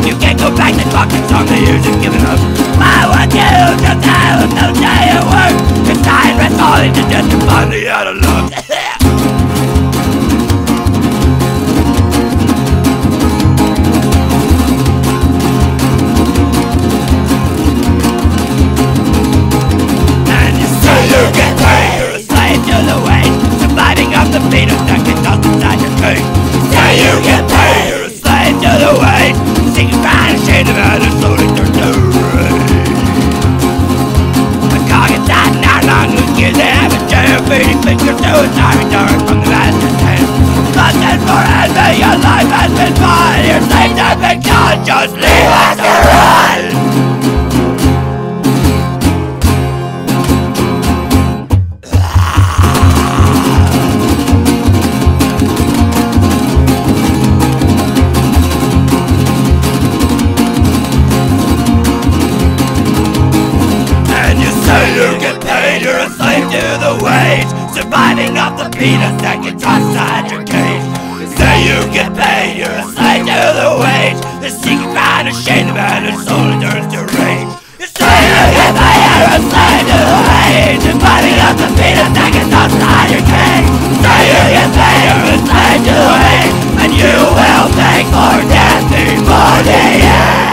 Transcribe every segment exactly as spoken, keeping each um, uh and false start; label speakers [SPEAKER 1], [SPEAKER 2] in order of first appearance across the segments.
[SPEAKER 1] You can't go back to fucking song the years have given up. Why would you just have no day at work? It's time that's all into just to finally out of luck. And you say you get paid, you're a slave to the wage, surviving off the feet of ducking dust inside your cage. Say you get paid, you're a slave to the wage, singing crying shade of how they're slowly turned to rage. The car gets out and how long you give they have a jail, feeding fingers to a sorry dark from the master's hand. Nothing forever, your life has been fun, your slaves have been gone, just leave us to run. You get paid, you're a slave to the wage, surviving off the peanuts that get tossed inside your cage. Say you get paid, you're a slave to the wage, the secret crying of shame about it slowly turns to rage. You say you get paid, you're a slave to the wage, surviving off the peanuts that get tossed inside your cage. Say you get paid, you're a slave to the wage, and you will pay for death before the end.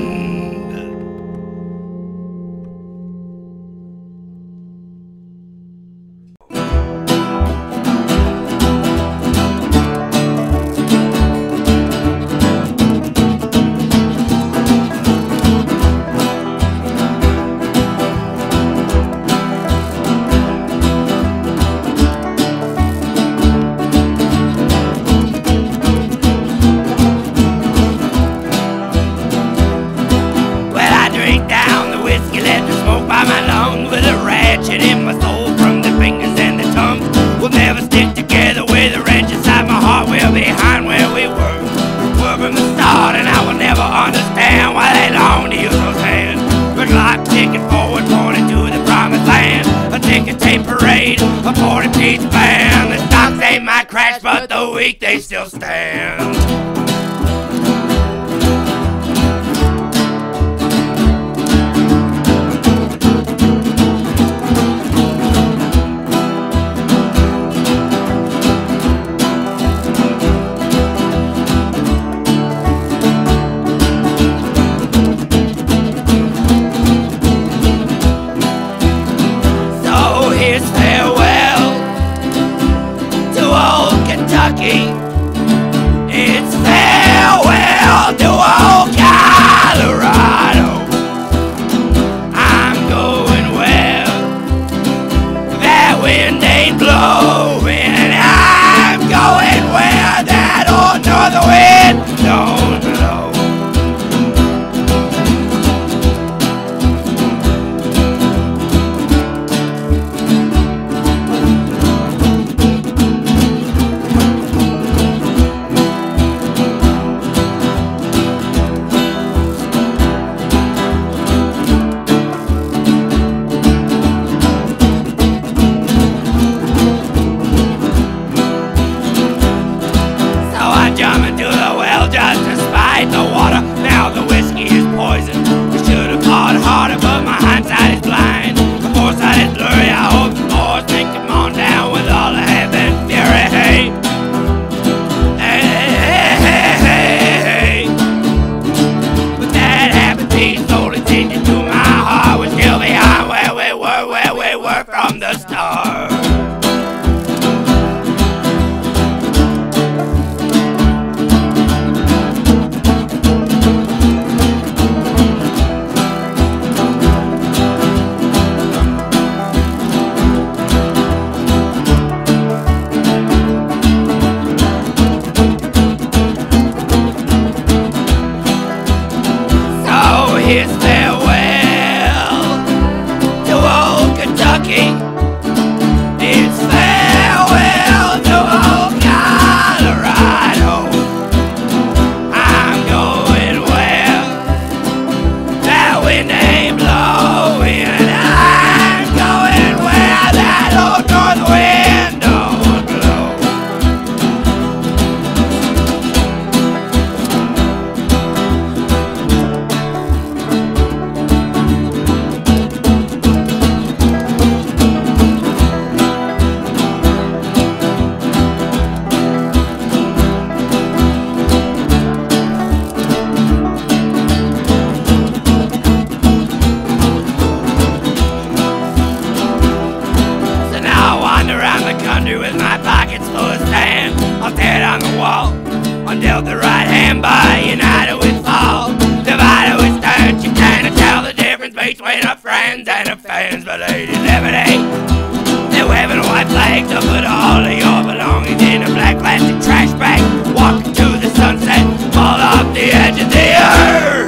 [SPEAKER 1] A forty-piece band, the stocks they might crash, but the weak they still stand. So here's farewell to old Kentucky. It's farewell to old Colorado. I'm going where that wind ain't blowing. I'm going where that old northern wind don't blow. pockets full of sand. I'm dead on the wall. I'm dealt the right hand by united with fall, divided with stern. You can't tell the difference between our friends and our fans, but ladies lemonade. They're waving white flags to put all of your belongings in a black plastic trash bag. Walking to the sunset, fall off the edge of the earth.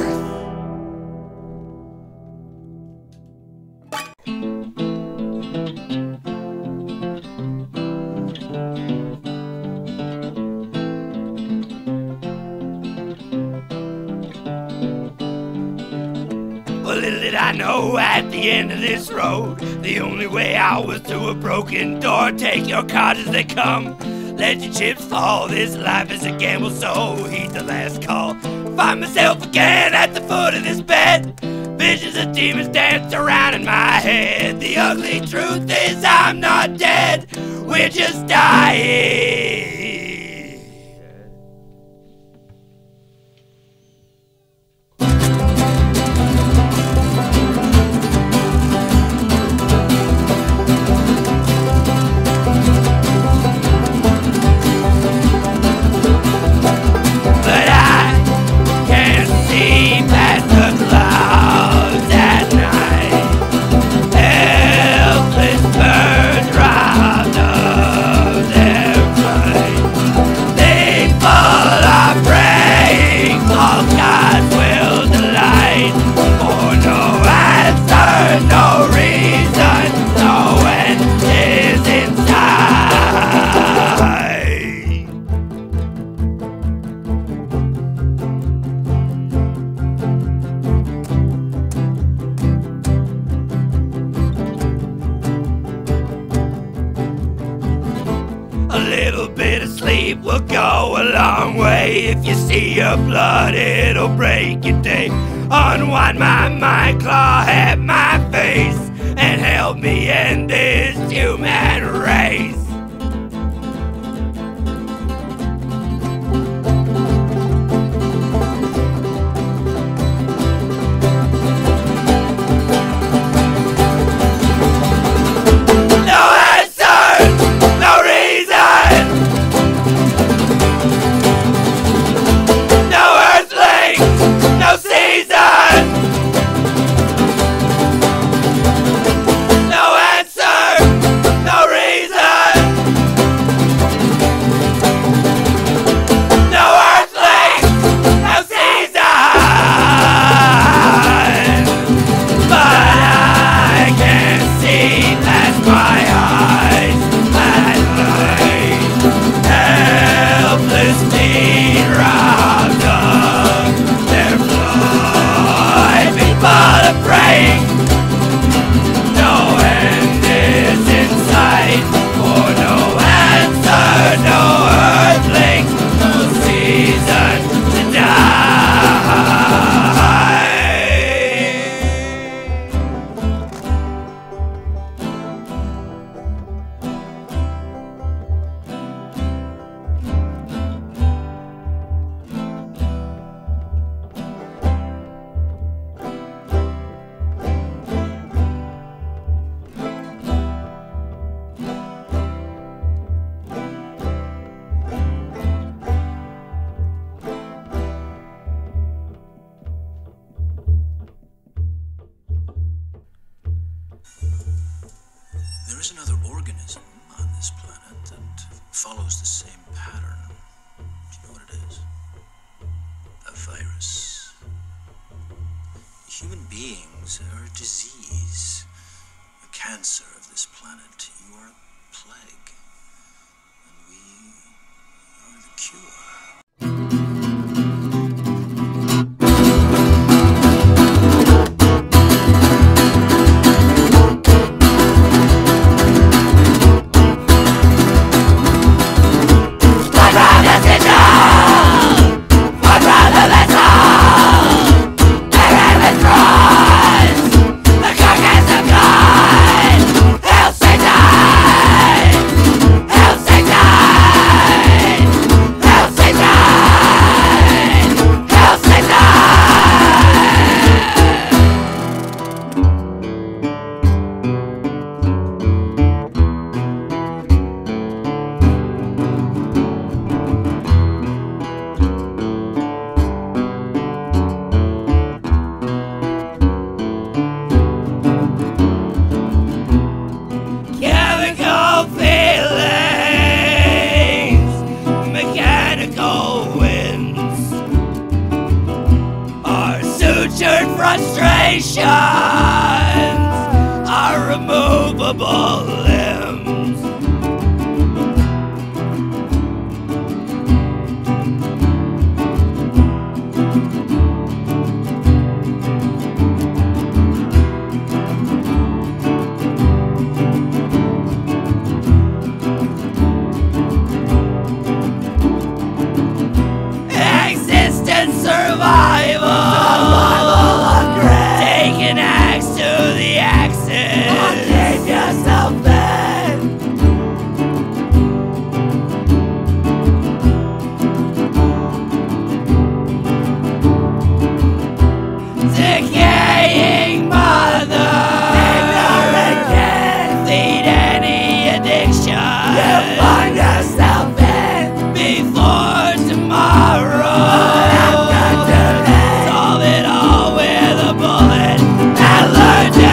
[SPEAKER 1] Well, little did I know at the end of this road, the only way out was through a broken door. Take your cards as they come, let your chips fall. This life is a gamble, so heed the last call. Find myself again at the foot of this bed. Visions of demons dance around in my head. The ugly truth is I'm not dead, we're just dying. Sleep will go a long way. If you see your blood, it'll break your day. Unwind my mind, claw at my face, and help me end this human race.
[SPEAKER 2] There is another organism on this planet that follows the same pattern. Do you know what it is? A virus. Human beings are a disease, a cancer of this planet. You are a plague, and we are the cure.
[SPEAKER 1] The carcass of God, Hail Satan! movable limbs. Existence survival, survival of grit. Take an axe to the axis. Or keep yourself fed. Decaying mother, ignorant kid. Feed any addiction you find yourself in before tomorrow. Solve it all with a bullet and learn to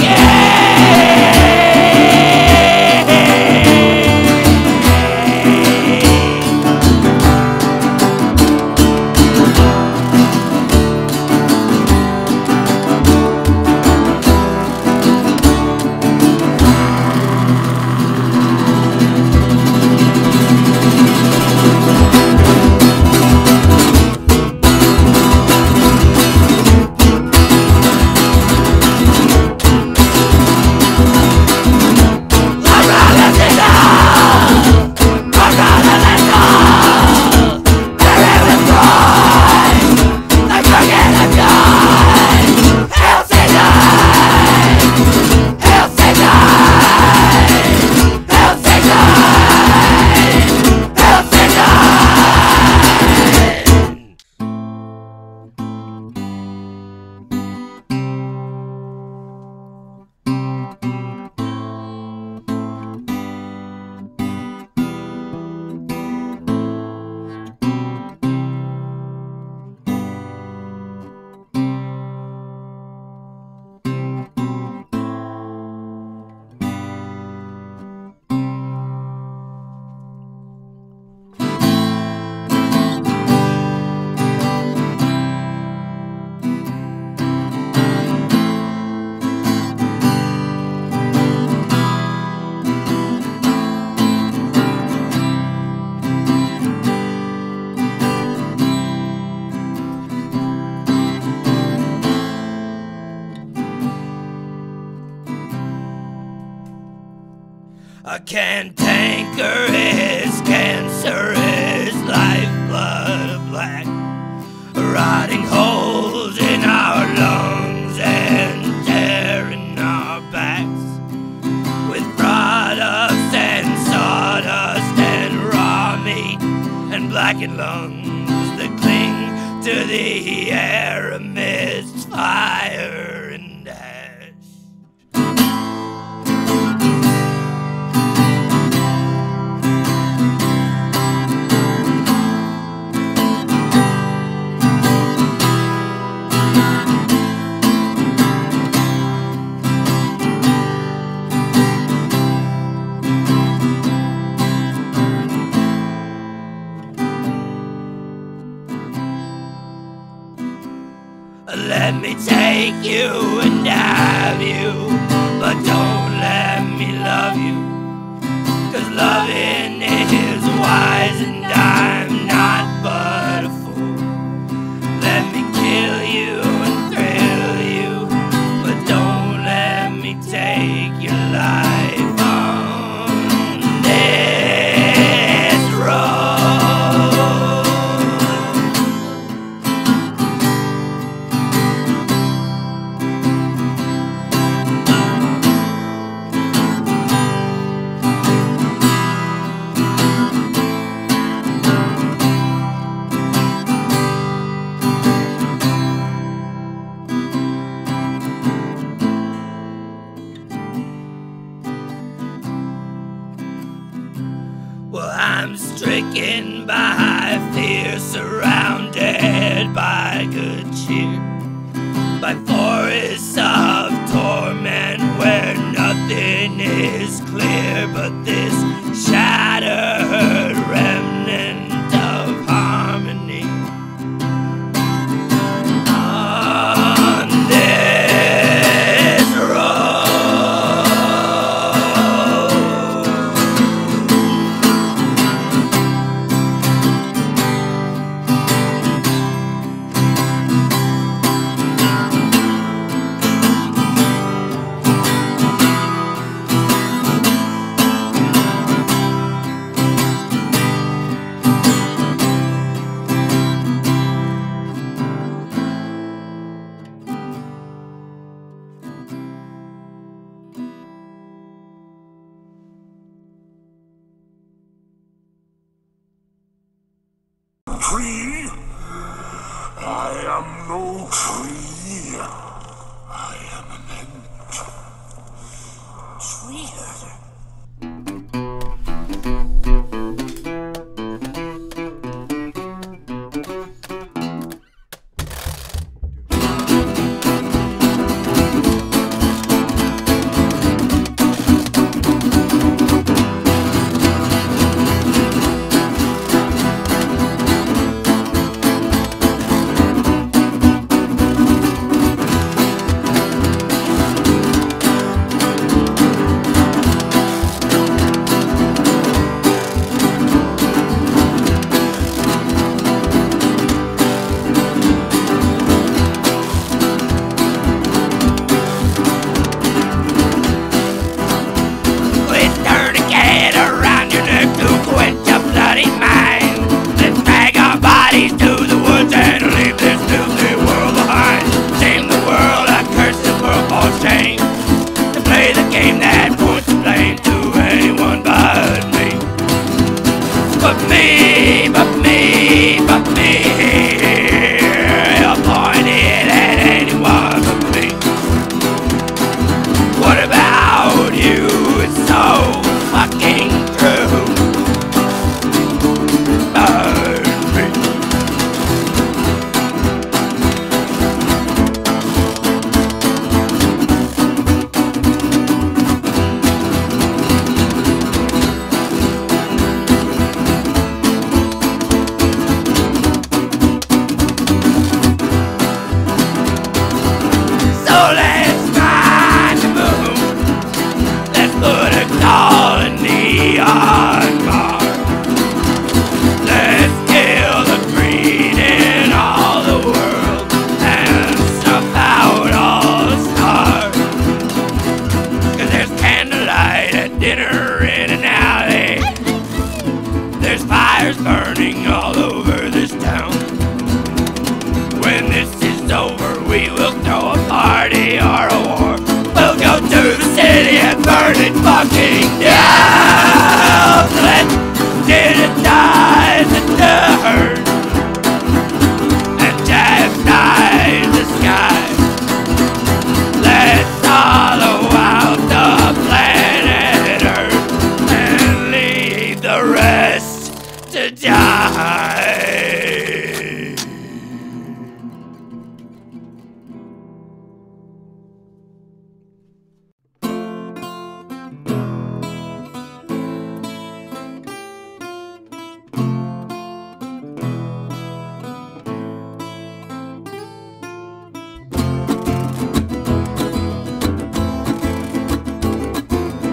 [SPEAKER 1] a cantanker is cancerous, lifeblood of black, rotting holes in our lungs and tearing our backs, with products and sawdust and raw meat and blackened lungs that cling to the air amidst fire and ash. Let me take you and have you, but don't let me love you, 'cause loving is wise and I'm not but a fool. Let me kill you and thrill you, but don't let me take your life on this road. Well, I'm stricken by fear, surrounded by good cheer, by forests of torment where nothing is clear but this shattered remnant of harmony. On this road,
[SPEAKER 3] tree. I am no tree. I am an ant.
[SPEAKER 1] Tree herder. But me, but me, but me, you're pointing at anyone but me. What about you? It's so fucking true. Burn me. So let's find the moon. Let's put a colony on Mars. Let's kill the greed in all the world and snuff out all the stars. 'Cause there's candlelight at dinner in an alley. There's fires burning all over this town. When this is over, we will throw a party or a war. We'll go to the city and burn it fucking down. Let's digitize the dirt and chastise the sky. Let's hollow out the planet Earth and leave the rest to die.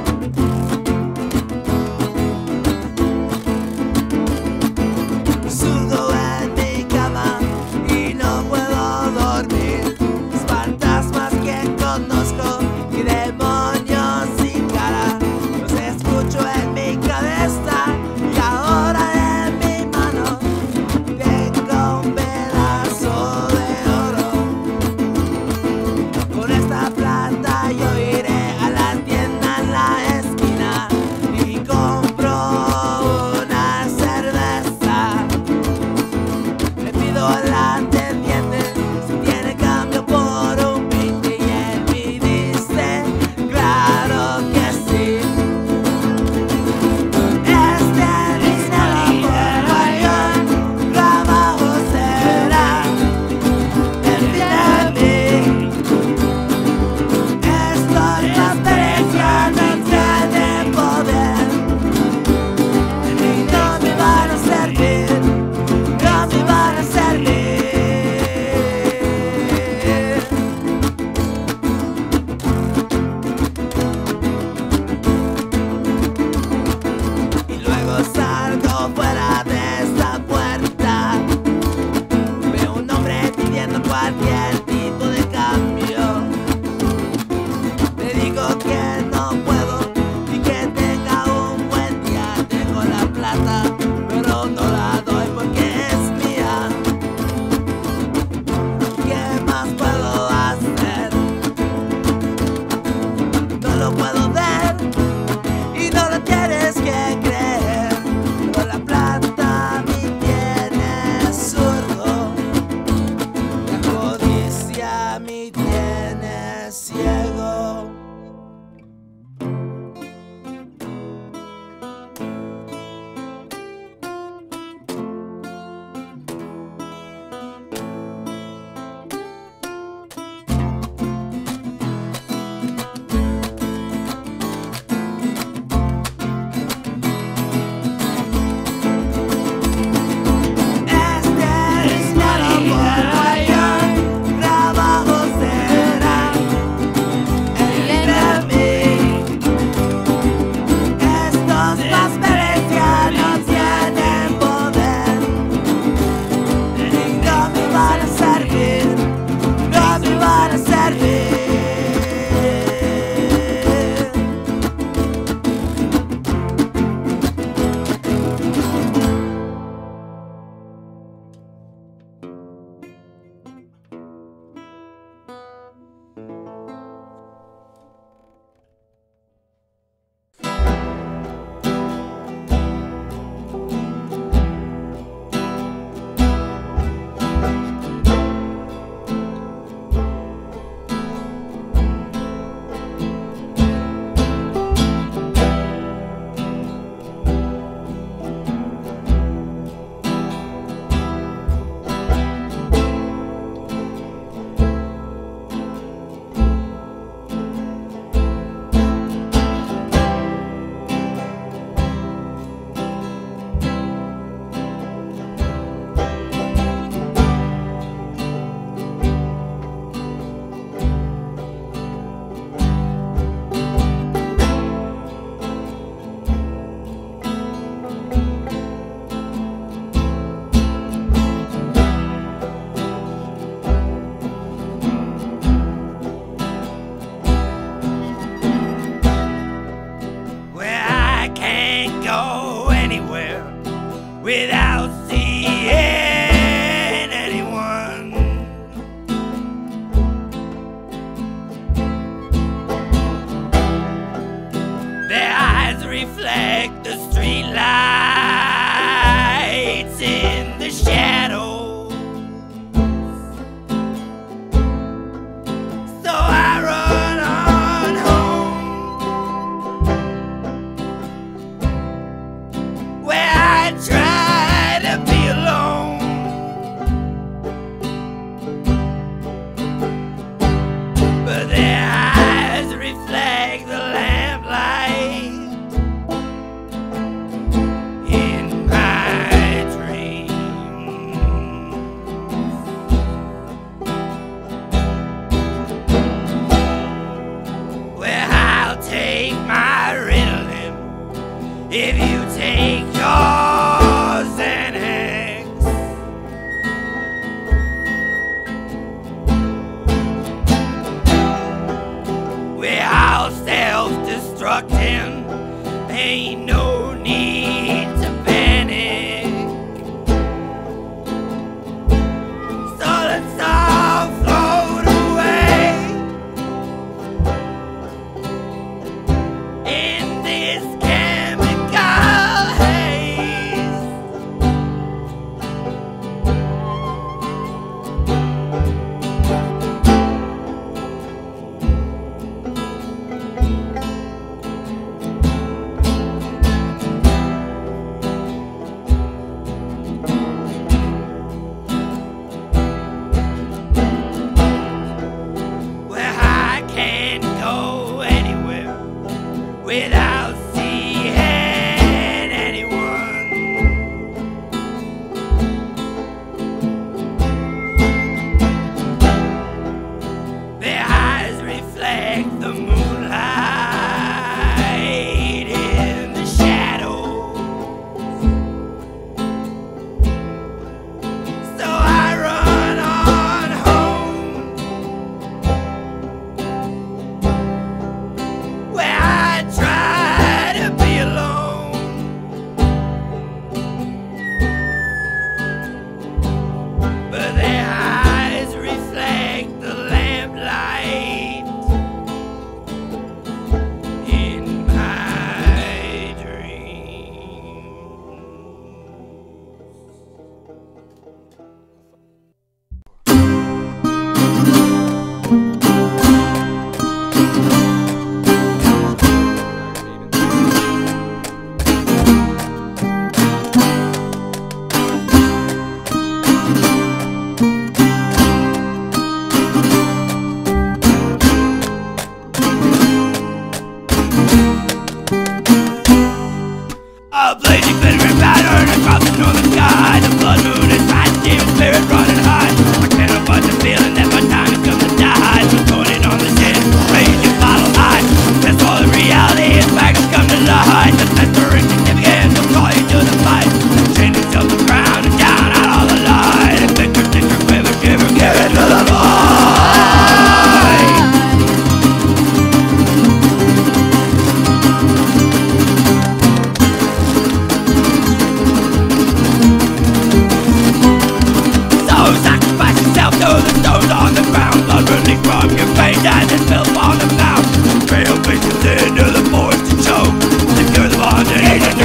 [SPEAKER 4] So
[SPEAKER 1] without seeing anyone. Their eyes reflect the street lights in the shadows. So I run on home, where I try to be alone. But their eyes reflect the lamplight in my dreams, where I'll take my riddling if you take yours and X. We're all self-destructing, ain't no need to panic. So let's all float away in this chemical haze. Where I can't go anywhere without seeing anyone. Their eyes reflect the moonlight in the shadows. So I run on home, where I try to be alone. But their eyes reflect the lamplight in my dreams. A blazing glittering pattern across the northern sky. The blood moon is fast, demon spirit running high. I can't avoid the feeling that my time has come to die. So turning on the sin, raging bottle high. That's all the reality is back has come to light. The center insignificance will call you to the fight. Chaining to the ground and down out all the light. And victor, sticker, quiver, shiver, give it to the light. So sacrifice yourself to the stones on the ground. Blood running from your veins as it spills on the mouth. Trail visions into the forest to choke. Secure the bond and eat it.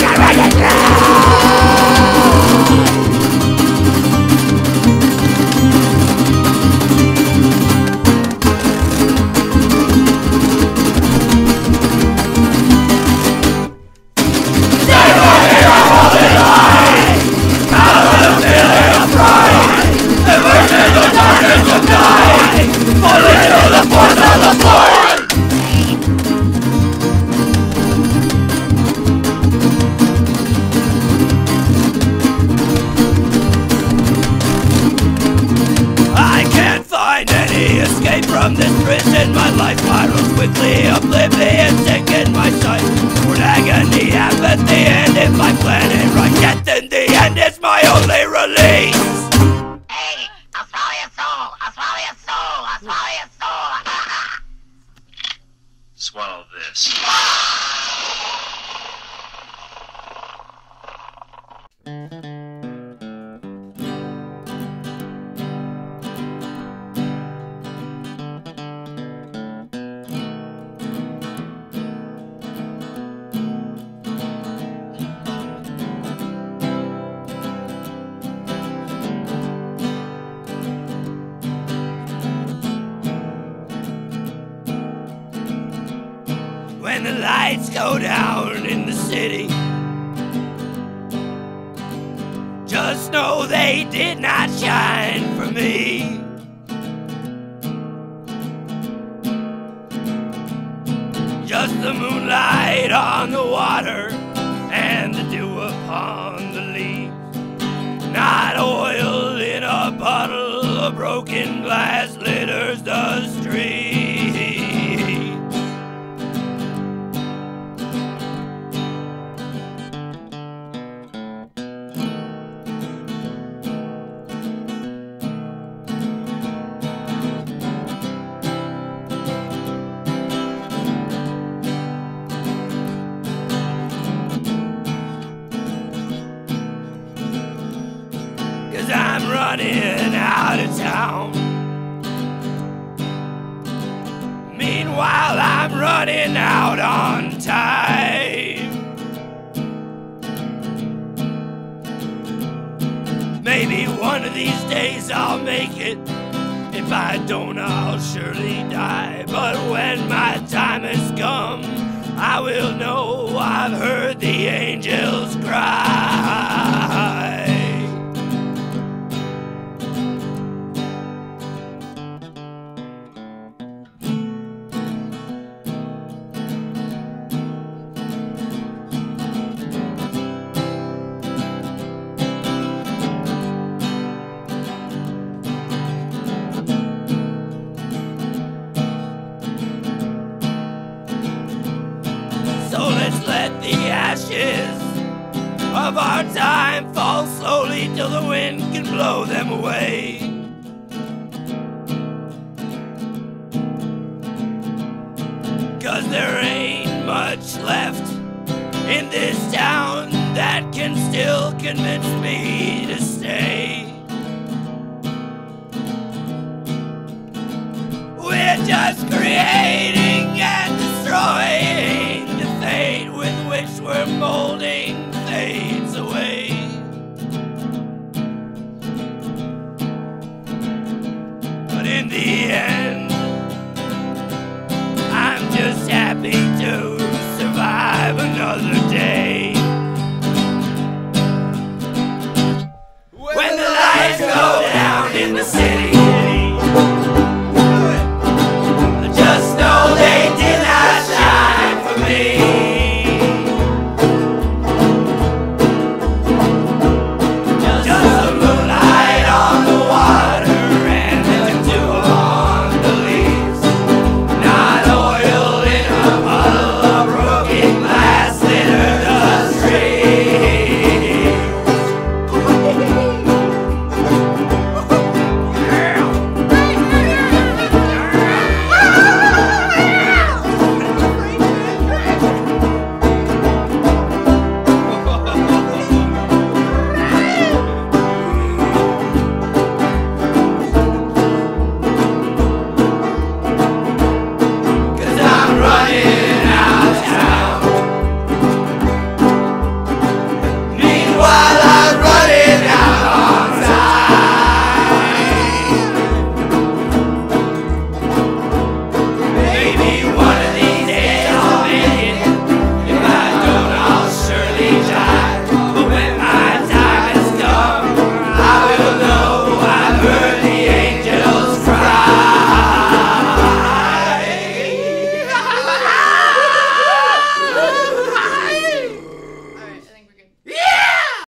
[SPEAKER 1] From this prison, my life spirals quickly, oblivion sink in my sight. Toward agony, apathy, and if I plan it right, death in the end is my only release.
[SPEAKER 4] Hey, I'll swallow your soul, I'll swallow your soul, I'll swallow your soul.
[SPEAKER 2] Swallow this.
[SPEAKER 1] When the lights go down in the city, just know they did not shine for me. Just the moonlight on the water and the dew upon the leaves. Not oil in a bottle, a broken glass litters the street. Cause I'm running out of town. Meanwhile, I'm running out on time. Maybe one of these days I'll make it. If I don't, I'll surely die. But when my time has come, I will know I've heard the angels cry. So let's let the ashes of our time fall slowly till the wind can blow them away. Cause there ain't much left in this town that can still convince me